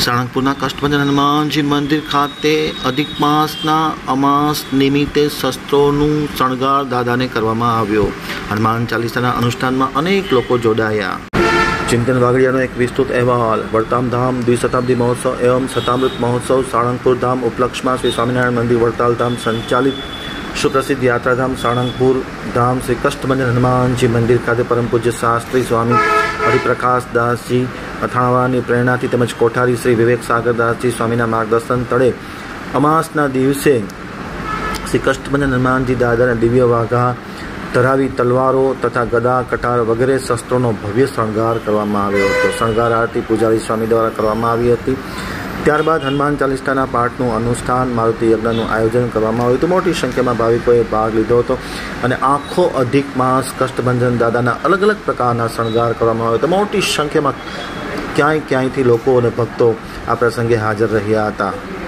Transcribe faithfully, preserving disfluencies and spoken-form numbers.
સાળંગપુરના કષ્ટભંજન હનુમાનજી મંદિર ખાતે અધિક માસના અમાસ નિમિત્તે શસ્ત્રોનું શણગાર દાદાને કરવામાં આવ્યો। હનુમાન ચાલીસાના અનુષ્ઠાનમાં અનેક લોકો જોડાયા। ચિંતન વાગડિયાનો એક વિસ્તૃત અહેવાલ। વડતાલ ધામ દ્વિશતાબ્દી મહોત્સવ એવं શતામૃત મહોત્સવ સાળંગપુર ધામ ઉપલક્ષમાં શ્રી સ્વામિનારાયણ મંદિર વડતાલ ધામ સંચાલિત સુપ્રસિદ્ધ યાત્રાધામ સાળંગપુર ધામ શ્રી કષ્ટભંજન હનુમાનજી મંદિર ખાતે પરમ પૂજ્ય શાસ્ત્રી સ્વામી હરિપ્રકાશ દાસજી અથાણાવાળાની પ્રેરણાથી તેમજ કોઠારી શ્રી વિવેક સાગર દાસજી સ્વામીના માર્ગદર્શન તળે અમાસના દિવસે શ્રી કષ્ટભંજન હનુમાનજી દાદાના દિવ્ય વાઘા ધરાવી તલવારો તથા ગદા કટાર વગેરે શસ્ત્રોનો ભવ્ય શણગાર કરવામાં આવ્યો હતો। શણગાર આરતી પૂજારી સ્વામી દ્વારા કરવામાં આવી હતી। ત્યારબાદ હનુમાન ચાલીસાના પાઠનું અનુષ્ઠાન મારુતિ યજ્ઞનું આયોજન કરવામાં આવ્યું હતું। મોટી સંખ્યામાં ભાવિકોએ ભાગ લીધો હતો અને આખો અધિક માસ કષ્ટભંજન દાદાના અલગ અલગ પ્રકારના શણગાર કરવામાં આવ્યો હતો। મોટી સંખ્યામાં ક્યાંય ક્યાંયથી લોકો અને ભક્તો આ પ્રસંગે હાજર રહ્યા હતા।